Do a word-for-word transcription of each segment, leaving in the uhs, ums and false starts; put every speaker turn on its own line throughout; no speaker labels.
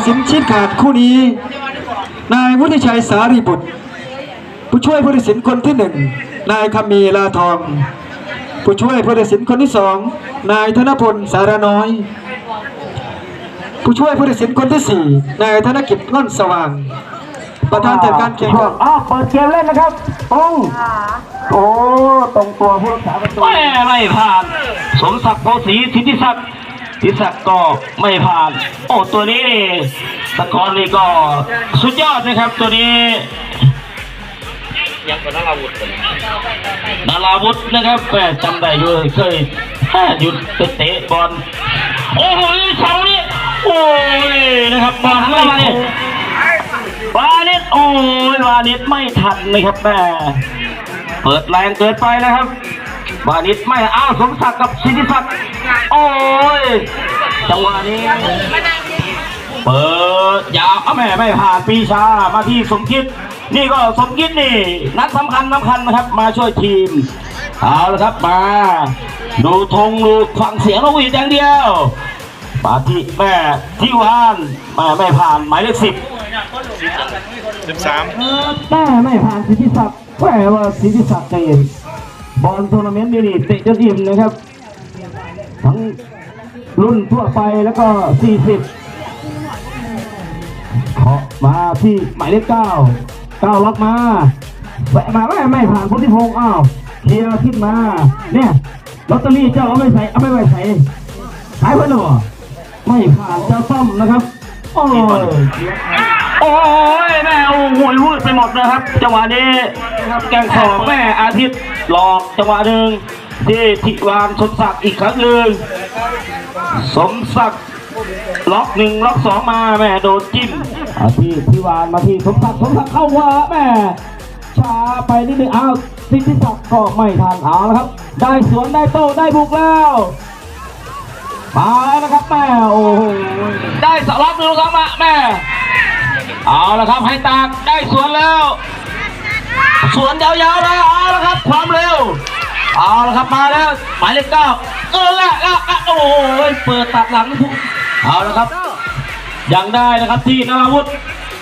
สินชิดขาดคู่นี้นายวุฒิชัยสารีบุตรผู้ช่วยผู้ตัดสินคนที่หนึ่งนายคำมีลาทองผู้ช่วยผู้ตัดสินคนที่สองนายธนพลสารน้อยผู้ช่วยผู้ตัดสินคนที่สี่นายธนกิจง่อนสว่างประธานจัดการแข่งขัน
อ้าวเปิดเกมเล่นนะครับตรงโอ้ตรงตัวผู้รักษาประตู
ไม่ไม่ผ่านสมศักดิ์โพสีสิทธิศักดิ์สิทธิศักดิ์ก็ไม่ผ่านโอ้ตัวนี้นี่ตะกอนนี่ก็สุดยอดนะครับตัวนี้ยังเป็นนาราวุฒินาราวุฒินะครับแปจำได้อยู่เคยหยุดเตะบอลโอ้โหเสานี่โอ้ยนะครับบอลไม่มาเนี่ยวานิชโอ้ยวานิชไม่ทันนะครับแม่เปิดแรงเกินไปนะครับวานิชไม่อ้าวสมศักดิ์กับสิทธิศักดิ์โอ้ยจังหวะนี้เปิดยาวแม่ไม่ผ่านปีชามาที่สมคิดนี่ก็สมคิดนี่นัดสำคัญสำคัญนะครับมาช่วยทีมเอาละครับมาดูธงดูฟังเสียงนกหวีดอย่างเดียวมาที่แม่ที่วานแม่ไม่ผ่านหมายเลขสิบ
สิบสาม
แม่ไม่ผ่านสิทธิศักดิ์แม่ว่าสิทธิศักดิ์ใจเย็นบอลทัวร์นาเมนต์นี่เตะจนอิ่มนะครับทั้งรุ่นทั่วไปแล้วก็สี่สิบขอมาที่หมายเลขเก้าเก้าล็อกมาแหวะมาไม่ไม่ผ่านพุทธิพงศ์อ้าวเคลียร์ขึ้นมาเนี่ยลอตเตอรี่เจ้าเอาไม่ใส่เอาไม่ไว้ใส่ขายเพื่อนหรอไม่ผ่านเจ้าต้อมนะครับโอ้ยโอ้ยแม่โอ้โหวืดไปหมดนะครับจังหวะนี้นะครับแกงสองแม่อาทิตย์หลอกจังหวะหนึ่งที่ทิวานสมศักดิ์อีกครั้งหนึ่งสมศักดิ์ล็อกหนึ่งล็อกสองมาแม่โดนจิ้มที่ทิวานมาที่สมศักดิ์สมศักดิ์เข้าว่าแม่ช้าไปนิดนึงอ้าวสิทธิศักดิ์ก็ไม่ทันเอาแล้วครับได้สวนได้โต้ได้บุกแล้วมาแล้วนะครับแม่โอ้โหได้สล็อกหนึ่งล็อกสองมาแม่เอาละครับให้ตากได้สวนแล้วสวนยาวๆแล้วเอาละครับความเร็วเอาละครับมาแล้วหมายเลขเก้าเออละละโอ้ยเปิดตัดหลังเอาละครับยังได้นะครับที่นราวุฒิ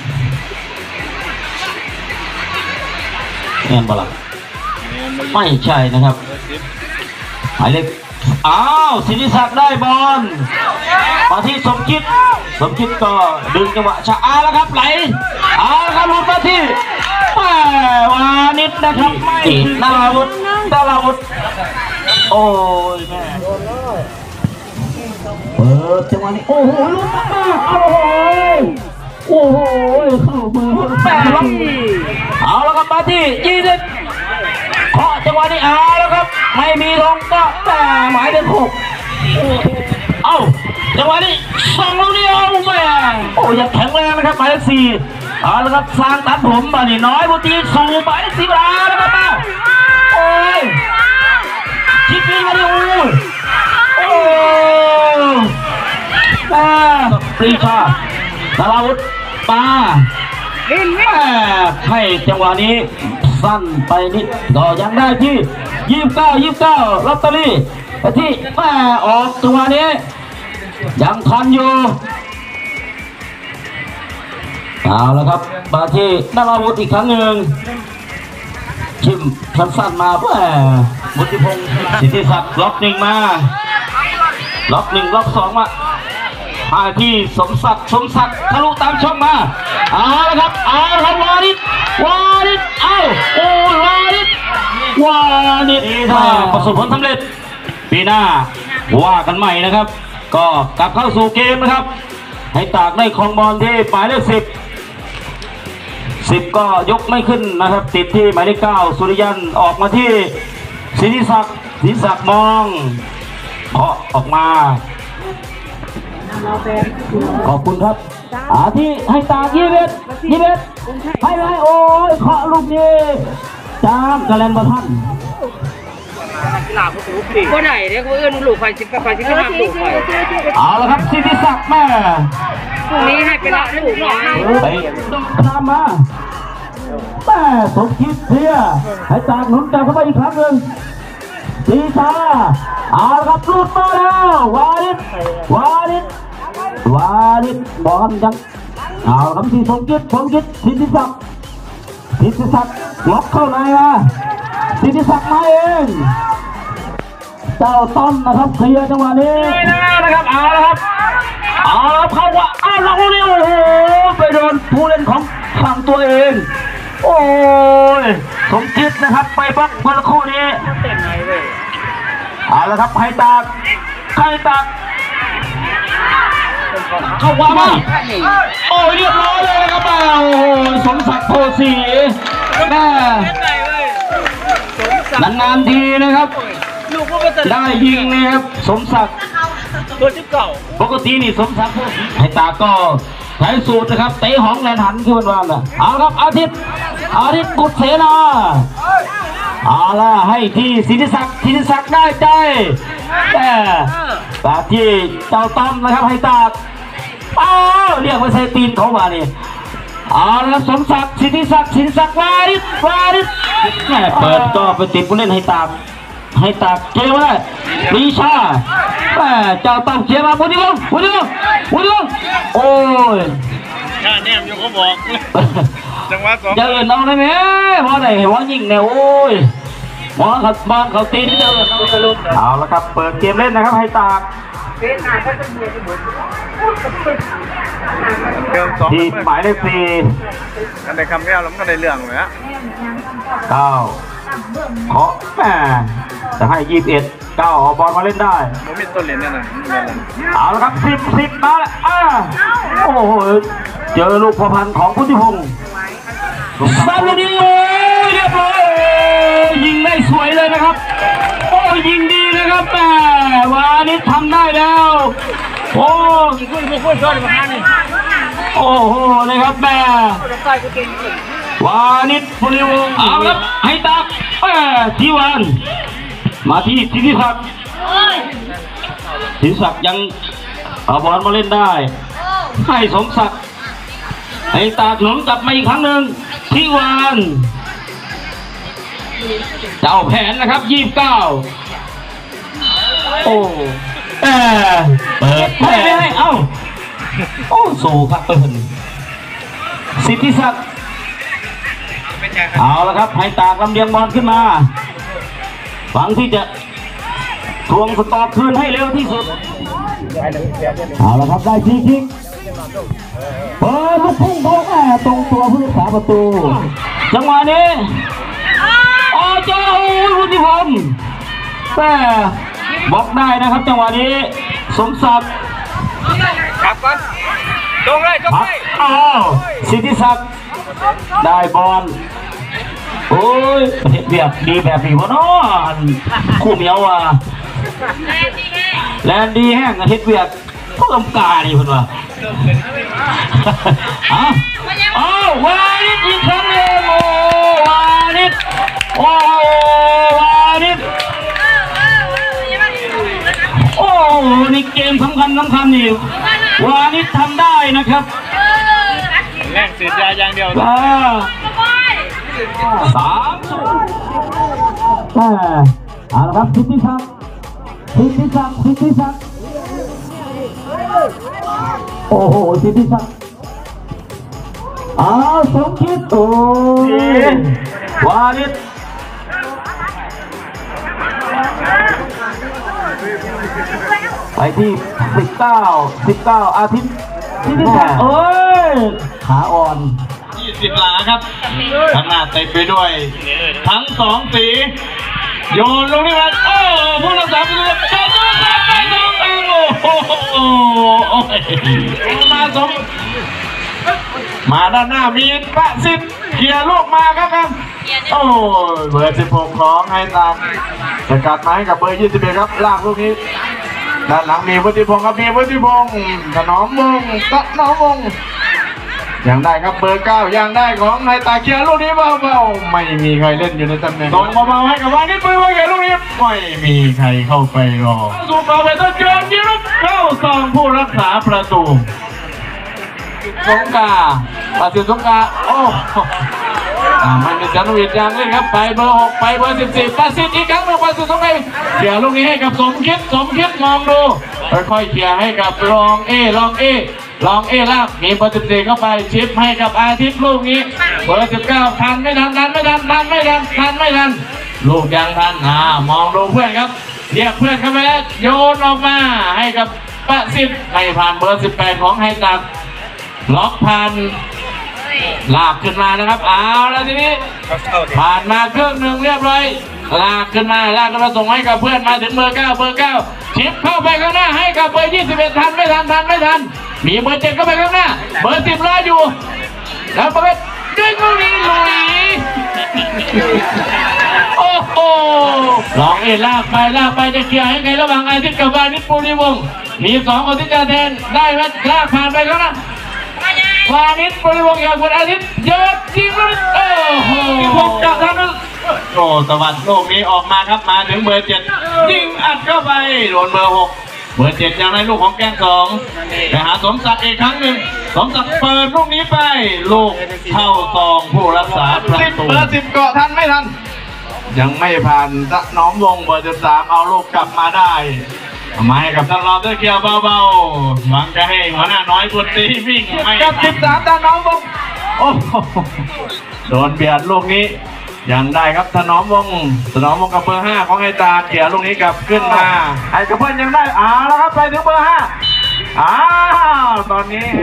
เงินบอลไม่ใช่นะครับหมายเลขอ้าวสิทธิศักดิ์ได้บอลมาที่สมคิดสมคิดก็ดึงจังหวะช้าแล้วครับไหลเอาละครับลุกมาที่แม่วานิชนะครับไม่นาราวุฒินาราวุฒิโอ้ยแม่เปิดจังหวะนี้โอ้โหลุกมาโอ้โหโอ้โหเข้ามือแม่ล็อกเอาละครับมาที่ยี่สิบเคาะจังหวะนี้เอาแล้วครับไม่มีลงก็แต่หมายเลขหกเอ้าจังหวะนี้สองลูกเดียวแม่โอ้ยังแข็งแรงนะครับหมายเลขสี่เอาแล้วครับสร้างตัดผมมานี่น้อยบุตรีสูบหมายเลขสี่มาแล้วครับมาโอ้ยชิปปี้มาดิโอ้ยโอ้แม่ปรีชานาราวุฒิปาแม่ให้จังหวะนี้สั้นไปนิดก็ยังได้ที่ยี่สิบเก้ายี่สิบเก้าลอตเตอรี่ที่แม่ออกจังหวะนี้ยังทันอยู่เอาแล้วครับมาที่นาราวุฒิอีกครั้งหนึ่งชิมสั้นๆมาเพื่อบุติพงศ์สิทธิศักดิ์ล็อกหนึ่งมาล็อกหนึ่งล็อกสองมามาที่สมศักดิ์สมศักดิ์ทะลุตามช่องมาเอาละครับเอาละครับวานิชวานิชเอาโอ้วานิชวานิชถ้าประสบผลสำเร็จปีหน้าว่ากันใหม่นะครับก็กลับเข้าสู่เกมนะครับให้ตากได้ครองบอลที่หมายเลขสิบสิบก็ยกไม่ขึ้นนะครับติดที่หมายเลขเก้าสุริยันออกมาที่สิทธิศักดิ์สิทธิศักดิ์มองเคาะออกมาขอบคุณครับอาที่ให้ตากยี่เบ็ดยี่เบ็ดให้ให้โอ้ยเคาะลูกนี้จามกระแลนบะท่านกีฬาผู้สูงปีคนไหนเนี่ยเขาเอื้อนลูกไฟชิบกับไฟชิบกับลูกไฟเอาละครับสิทธิศักดิ์แม่พรุ่งนี้ให้ไปละลูกหน่อยไปตามมาแม่สมคิดเพียให้ตากหนุนกันเข้าไปอีกครั้งหนึ่งตีชาเอาละครับลุดมาแล้ววานิชวานิชวานิชบอลยังเอาคำที่สมคิดสมคิดสิทธิศักดิ์สิทธิศักดิ์ล็อกเข้าในมาสิทธิศักดิ์มาเองเจ้าต้นนะครับเคลียร์จังหวะนี้นะครับเอาละครับเอาละเข้าว่าอ้าวเราเนี่ยโอ้โหไปโดนผู้เล่นของฝั่งตัวเองโอ้ยสมคิดนะครับไปบล็อกเมื่อสักครู่นี้เอาละครับไข่ตากไข่ตากเข้าว่ามาโอ้ยเรียบร้อยเลยนะครับโอ้สมศักดิ์โพสีแม่นานๆทีนะครับได้ยิงนะครับสมศักดิ์ตัวจิ๊บเก่าปกตินี่สมศักดิ์โพสีไข่ตากก็ใช้สูตรนะครับเตะหองแลนหันขึ้นมาน่ะเอาครับอาทิตย์อาทิตย์กุศเสนาเอาล่ะให้ที่สิทธิศักดิ์สิทธิศักดิ์ได้ใจแต่ตาที่เจ้าต้อมนะครับให้ตากอ้าวเรียกว่าใส่ตีนเขาว่านี่เอาละสมศักดิ์สิทธิศักดิ์สิทธิศักดิ์วาริศวาริศแม่เปิดก็ไปติดผู้เล่นให้ตากให้ตากเจมาได้วิชาแม่เจ้าต้อมเจมาบุญดีบุญบุญดีบุญบุญดีบุญโอ้ย
ชาแนมอยู่เขาบอกจังหวะสอง
เดินเอาได้ไหมพอไหนพอยิงเนี่ยโอ้ยหมอขัดบอลเขาตีนเดินเอาละครับเปิดเกมเล่นนะครับให้ตากทีหมายเลขสี่
กันได้คำแก้วแล้วก็ได้เรื่องเลยฮะ
เก้าเคาะแม่จะให้ยี่สิบเอ็ดเก้าเอาบอลมาเล่นได้
ผมมีตัวเล่นเนี่ยนะ
เอาละครับสิบสิบมาแล้วอ่าโอ้โหเจอลูกพอพันของพุทธิพงศ์ซาลูดิโอเรียบร้อยยิงได้สวยเลยนะครับโอ้ยิงดีนะครับแม่วานิชทำได้แล้วโอ้โอ้โหนะครับแม่วานิชพุทธิพงศ์เอาครับให้ตักแม่ทีวันมาที่สิทธิศักดิ์สิทธิศักดิ์ยังเอาบอลมาเล่นได้ให้สมศักดิ์ให้ตากหนุนกลับมาอีกครั้งหนึ่งทีวันเจ้าแผนนะครับยี่สิบเก้าโอ้เออเปิดไม่ไม่ให้เอ้าโอ้สู้ครับเปิดสิทธิศักดิ์เอาละครับให้ตากลำเลียงบอลขึ้นมาหวังที่จะทวงสกอร์คืนให้เร็วที่สุดเอาละครับได้ฟรีคิกเปิดลูกพุ่งโค้งแอบตรงตัวผู้รักษาประตูจังหวะนี้โอ้เจ้าวุฒิพงศ์แต่บล็อกได้นะครับจังหวะนี้สมศักดิ์
ครับก่อนตรงเลยตรงเลย
อ้าวสิทธิศักดิ์ได้บอลโอ้ยประเทศเบียดดีแบบนี้วะเนาะคู่เหนียวว่ะแลนดีแห้งประเทศเบียดก็ลำกาดีคนว่ะอ้าวอ้าววานิชอีกครั้งหนึ่งโอ้วานิชโอ้วานิชโอ้นี่เกมสำคัญสำคัญนี่วานิชทำได้นะครับ
แรงสีดยาอย่างเดียว
สามเอาละครับสิทธิศักดิ์สิทธิศักดิ์สิทธิศักดิ์โอ้โหสิทธิศักดิ์อ้าวสมคิดโอ้วานิชไปที่สิบเก้าสิบเก้าอาทิตย์สิทธิศักดิ์โอ้ยขาอ่อน
ยี่สิบหลาครับข้างหน้าเต็มไปด้วยทั้งสองสีโยนลงที่มันโอ้ผู้รักษาประตูเจ้าตัวแทนไปสองเองโอ้โหมาสมมาด้านหน้ามีประสิทธิ์เขี่ยลูกมาครับครับโอ้เบอร์สิบหกของไฮตามจะกัดไม้กับเบอร์ยี่สิบเอ็ดครับลากลูกนี้ด้านหลังมีวุฒิพงศ์ครับมีวุฒิพงศ์ถนอมวงศ์ถนอมวงศ์ยังได้ครับเบอร์เก้ายังได้ของไฮตาเคียร์ลูกนี้เบาๆไม่มีใครเล่นอยู่ในตำแหน่งโดนเบาๆให้กับวานิชปืนไว้แก่ลูกนี้ไม่มีใครเข้าไปรอสูบเอาไปต้นเกินยิงลูกเข้าซองผู้รักษาประตูสงกาปาสิสงกาโอ้มันเป็นจันทวิทย์ยังเลยครับไปเบอร์หกไปเบอร์สิบสี่ปาสิอีกครั้งหนึ่งปาสิสงกาเขี่ยลูกนี้ให้กับสมคิดสมคิดมองดูค่อยๆเขี่ยให้กับรองเอรองเอลองเอลากมีเบอร์สิบสี่เข้าไปชิปให้กับอาทิตย์ลูกนี้เบอร์สิบเก้าทันไม่ทันทันไม่ทันทันไม่ทันทันไม่ทันลูกยังทันอ่ามองดูเพื่อนครับเรียกเพื่อนเข้าไปแล้วโยนออกมาให้กับประสิทธิ์ไม่ผ่านเบอร์สิบแปดของไฮตักล็อกผ่านลากขึ้นมานะครับเอาแล้วทีนี้ผ่านมาครึ่งหนึ่งเรียบร้อยลากขึ้นมาลากขึ้นมาส่งให้กับเพื่อนมาถึงเบอร์เก้าเบอร์เก้าชิปเข้าไปข้างหน้าให้กับเบอร์ยี่สิบเอ็ดทันไม่ทันทันไม่ทันมีเบอร์เจ็ดเข้าไปข้างหน้าเบอร์สิบรออยู่แล้วเบอร์ดึงลูกนี้ลุยโอ้โหลองเอ็นลากไปลากไปจะเคลียร์ให้ไงระหว่างอาทิตย์กับวานิชปุริวงศ์มีสองคนที่จะแทนได้ไหมลากผ่านไปข้างหน้าวานิชปุริวงศ์อย่างคุณอาทิตย์เยอะจริงเลยโอ้โหผมจะทำนั้นโอ้สวัสดิ์ลูกนี้ออกมาครับมาถึงเบอร์เจ็ดยิงอัดเข้าไปโดนเบอร์หกเบอร์เจ็ดยังได้ลูกของแกงสองไปหาสมศักดิ์อีกครั้งหนึ่งสมศักดิ์เปิดลูกนี้ไปลูกเข้าซองผู้รักษาประตูเบอร์สิบเกาะทันไม่ทันยังไม่ผ่านน้องวงเบอร์สิบสามเอาลูกกลับมาได้มาให้กับตลอดด้วยเกียร์เบาๆหวังจะให้หัวหน้าน้อยกดตีวิ่งไม่กับสิบสามตาน้องวงโอ้โดนเบียดลูกนี้ยังได้ครับถนอมวงถนอมวงกับเบอร์ห้าของไอตาเขี่ยลูกนี้กลับขึ้นมาไอกระเพื่อนยังได้อ้าวแล้วครับไปถึงเบอร์ห้าอ้าวตอนนี้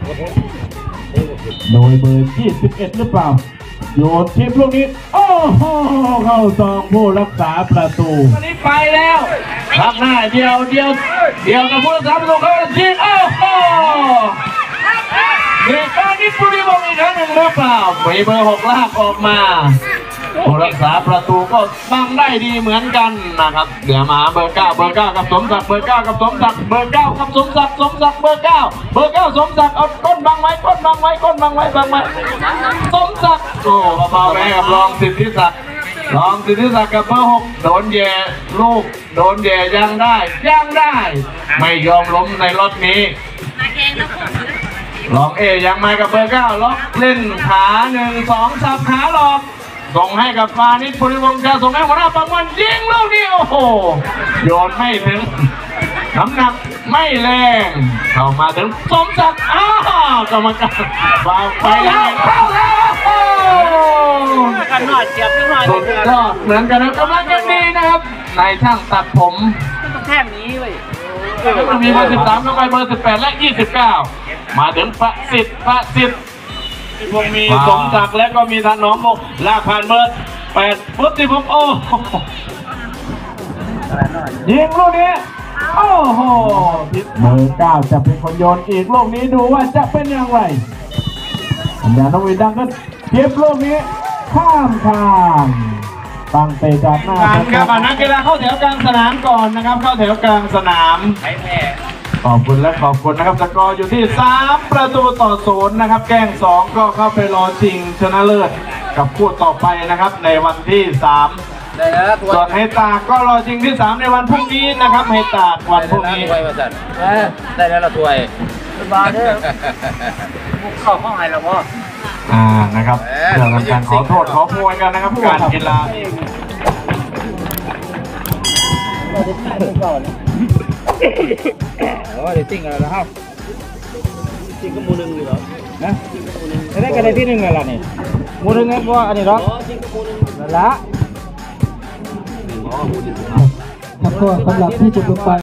โดยเบอร์ยี่สิบเอ็ดหรือเปล่าโยนชิปลูกนี้โอ้โหเข้าซองผู้รักษาประตู
ตอนนี้ไปแล้วรับหน้าเดียวเดียวเดียวกับผู้รักษาประตูเขายิงโอ้โหเด็กตอนนี้ปุริวงศ์อีกครั้งหนึ่งหรือเปล่ามีเบอร์หกลากออกมาผู้รักษาประตูก็บังได้ดีเหมือนกันนะครับเดี๋ยวมาเบอร์เก้าเบอร์เก้ากับสมศักดิ์เบอร์เก้ากับสมศักดิ์เบอร์เก้ากับสมศักดิ์สมศักดิ์เบอร์เก้าเบอร์เก้าสมศักดิ์เอาก้นบังไว้ก้นบังไว้ก้นบังไว้บังไว้สมศักดิ์โอ้เบาๆไปกับรองสิทธิศักดิ์รองสิทธิศักดิ์กับเบอร์หกโดนแย่ลูกโดนแย่ยังได้ยังได้ไม่ยอมล้มในรถนี้ลองเอยังมากับเบอร์เก้าล็อกเล่นขาหนึ่งสองสับขาหลอกส่งให้กับฟานิชปุริวงศ์จะส่งให้หัวหน้าปังวันยิงลูกนี้โอ้โหโยนไม่ถึงน้ำหนักไม่แรงเข้ามาถึงสมศักดิ์อ้าวกรรมการวางไปแล้วเข้าแล้วกันหน่อยเจ็บหน่อยสุดยอดเหมือนกันนะกำลังจะดีนะครับนายช่างตัดผม
แค่นี้เว้ย
มีเบอร์สิบสามเข้าไปเบอร์สิบแปดและยี่สิบเก้ามาถึงประสิทธิ์ประสิทธิ์พวกมีสมศักดิ์และก็มีธนอมวงศ์ลากผ่านเบอร์แปดปุ๊บที่ผมโอ้ยิงลูกนี้โอ้โห
เบอร์เก้าจะเป็นคนโยนอีกลูกนี้ดูว่าจะเป็นอย่างไรเดี๋ยวน้องวินดังก็เก็บลูกนี้ข้ามทางตั้งเตะจากหน้า
การครับนักกีฬาเข้าแถวกลางสนามก่อนนะครับเข้าแถวกลางสนามขอบคุณและขอบคุณนะครับสกอร์อยู่ที่สามประตูต่อศูนย์นะครับแกล้งสองก็เข้าไปรอชิงชนะเลิศกับคู่ต่อไปนะครับในวันที่สามส่วนไฮตากก็รอชิงที่สามในวันพรุ่งนี้นะครับไฮตากวันพรุ่งนี้
ได้แล้วละถ้วยบาเด้อเข้าห้องไหนละพ่อ
อ่านะครับเรื่องการขอโทษขอโพยกันนะครับการกีฬา
โอ้ยจริงอะไรล่ะครับจริงก็มูนึงเลยเหรอนะได้กันในที่หนึ่งเลยล่ะนี่มูนึงไงเพราะอันนี้หรอจริงก็มูนึงละ
ครับก็สำหรับที่จะลงไป